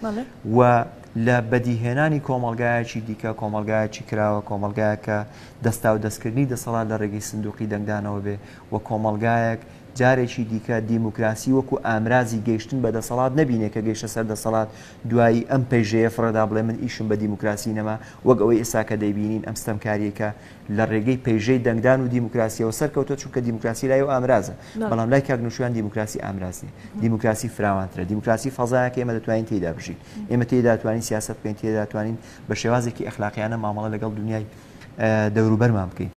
و لە بەدیهێنانی کۆمەڵگایەکی دیکە کۆمەڵگایەکی کراوە کۆمەڵگایەکە دەستا و دەستکردنی دەسەڵات لە ڕێگەی سندوقی دەنگدانەوە بێ و کۆمەڵگایەک جارێکی دیکە دیموکراسی وەکو ئامرازی گەیشتن بە دەسەڵات نبینێ کە گەیشتە سەر دەسەڵات دوایی ئەم پێژەیە فڕەدا بڵێ من ئیشم بە دیموکراسی نەما وەک ئەوەی ئێستا کە دەیبینین ئەم ستەمکاریەکە لە ڕێگەی پێژەی دەنگدان و دیموکراسیەوە سەرکەوتە چونکە دیموکراسی لای و ئامرازە بەڵام لای کاکنوشیان دیموکراسی ئامرازی دیموکراسی فراوانترە دیموکراسی فەزایەکە ئێمە دەتوانین تێیدا بژین ئێمە تێیدا دەتوانین سیاست بکەین تێیدا دەتوانین بە شێوازێکی ئەخلاقیانە مامەڵە لەگەڵ دنیای دەوروبەرمان بکەین